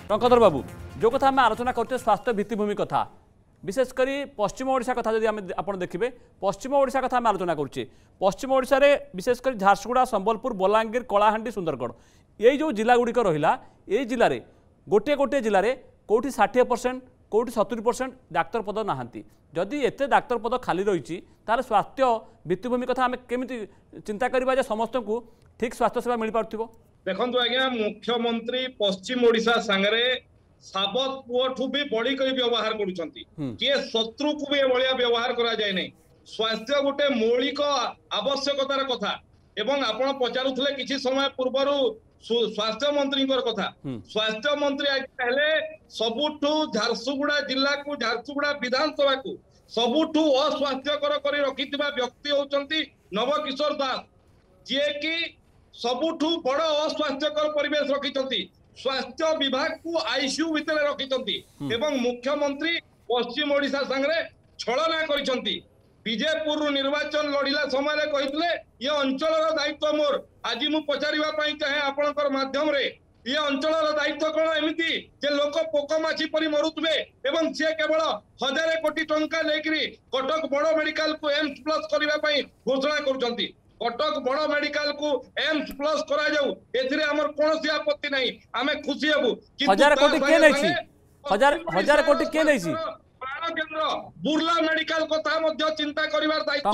टंकधर बाबू जो कथा आम आलोचना करते स्वास्थ्य भित्तिभूमि कथा विशेषकर पश्चिम ओडिशा कथा जदि आप देखिए पश्चिम ओडिशा कथा आम आलोचना करुचे पश्चिम ओडिशा रे विशेषकर झारसुगुड़ा संबलपुर बलांगीर कलाहांडी सुंदरगढ़ ये जो जिला गुड़िक रहा ये जिले में गोटे गोटे जिले में कौटी 60% कौटी 70% डाक्तर पद नहांती जदि एते डाक्तर पद खाली रही तार स्वास्थ्य भित्तिभूमि कथा आम केमी चिंता करवा समस्त को ठीक स्वास्थ्य सेवा मिल पार्थिव। देखो आज्ञा मुख्यमंत्री पश्चिम ओडिशा सांगरे साबत पुओठू भी बढ़ी कर व्यवहार करुछंती किए शत्रु को भी एभलिया व्यवहार करा जाय नै। स्वास्थ्य गोटे मौलिक आवश्यकतार कथा एवं आपण पचारुथले किछि समय पूर्वरु स्वास्थ्य मंत्री कथा स्वास्थ्य मंत्री हेले सबुठू झारसुगुड़ा जिला को झारसुगुड़ा विधानसभा को सबुठू अस्वास्थ्यकर करी रखिथिबा व्यक्ति होचंती नवकिशोर दास जे कि सबुठू बड़ अस्वास्थ्यकर परिवेश रखिचंती स्वास्थ्य विभाग को आईसीयू भितर रखिचंती एवं मुख्यमंत्री पश्चिम ओडिशा संगे छलना करिसंती। विजयपुर निर्वाचन लड़िला समय कहितले ये अंचलर दायित्व मोर आज मु पचारिबा पई चाहे आपनकर माध्यम रे ये अंचलर दायित्व कोन एमिति जे लोक पोकमाछी परि मरुतबे एवं से केवल 1000 कोटी टंका लेकरी कटक बड़ मेडिकल को एम्स प्लस करबा पई घोषणा करूचंती। कटक बड़ मेडिकल को एम्स प्लस करा जाऊ एथिरे हमर कोनोसी आपत्ति नहीं आमे खुशी हेबु। 1000 कोटी के नै छी 1000 कोटी के नै छी प्राण केंद्र बुर्ला मेडिकल कथा मध्ये चिंता करिवार दायित्व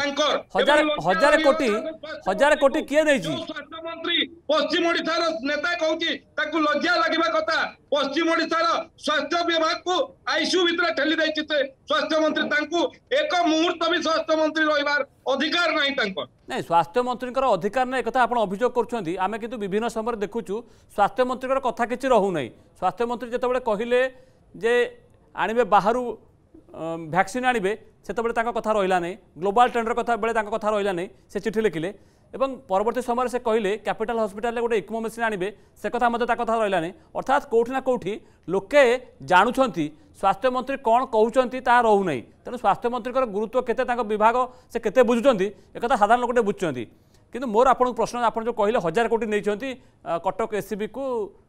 टंकधर बाबू 1000 कोटी के नै छी स्वास्थ्य मंत्री पश्चिम ओडिसा रो नेता कहूची ताकू लज्जा लागिबा कथा पश्चिम ओडिसा रो स्वास्थ्य विभाग को आईसीयू भितर ठेली दै चिते स्वास्थ्य मंत्री तांकू एक मुहूर्त भी स्वास्थ्य मंत्री रहिबार अधिकार नहीं तांको नहीं स्वास्थ्य मंत्री अधिकार नहीं कथा आप अभियोग कर आम कि विभिन्न समय देखुचु स्वास्थ्य मंत्री कथा किसी रहू नहीं स्वास्थ्य मंत्री जिते कहले जे आणवे बाहर वैक्सीन आणवे से कथा रहा नहीं ग्लोबल टेंडर कथा बेले कथा रहा नहीं से चिठी लिखिले एवं परवर्ती समय से कहले कैपिटल हॉस्पिटल गोटे इक्मो मेसीन आणवे से कथा कथा रहा नहीं अर्थात कौटि ना कौटि लोके जानुंट स्वास्थ्य मंत्री कौन कहते ता रहू नहीं तेणु स्वास्थ्य मंत्री गुरुत्व केते विभाग से केते बुझुंट एक साधारण लोक बुझुंट किंतु मोर आपन प्रश्न आप जो कहले 1000 कोटी नहीं कटक एससीबी को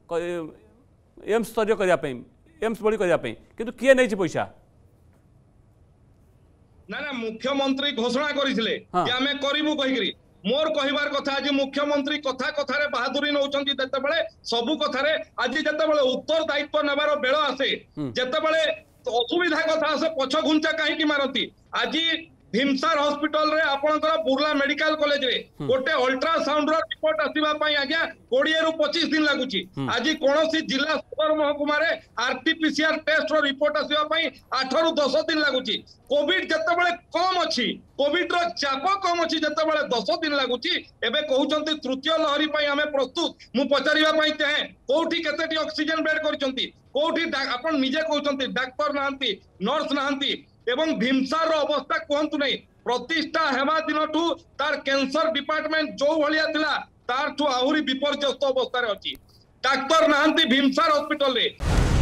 एम्स स्तरीय करने एम्स बड़ी करने किंतु किए नहीं पैसा ना ना मुख्यमंत्री घोषणा करथिले कि आमे करिवु कहिकरी मोर कहिबार कथा आज मुख्यमंत्री कथा कथारे बहादुरी नौचंती जतेबेले सबु कथारे आज जतेबेले उत्तर दायित्व नेबार बेळ आसे जतेबेले असुविधा कथा आसे पछ घुंचा काहे की मारती आज भीमसार हॉस्पिटल रे आपनकर बुर्ला मेडिकल कॉलेज रे गोटे अल्ट्रासाउंड रो रिपोर्ट आसीबा पई आज्ञा 20 रु 25 दिन लागुची आज कोनोसी जिला सदर महकुमा रे आरटीपीसीआर टेस्ट रो रिपोर्ट आसीबा पई 8 रु 10 दिन लागुची कोविड जतेबेले कम अछि कोविड रो चाप कम अछि जतेबेले 10 दिन लागुची एबे कहउचंती तृतीय लहरी पई हमें प्रस्तुत मु पचारिबा पई चाहे कोठी केतेटी ऑक्सीजन बेड करचंती कोठी आपण निजे कहउचंती डॉक्टर नाहंती नर्स नाहंती एवं भीमसार अवस्था कहतु नहीं प्रतिष्ठा हेबा दिनठू तार कैंसर डिपार्टमेंट जो भलिया थिला तार ठू आहुरी विपर्यस्त अवस्था रे अछि डाक्टर नाहंती भीमसार हॉस्पिटल रे।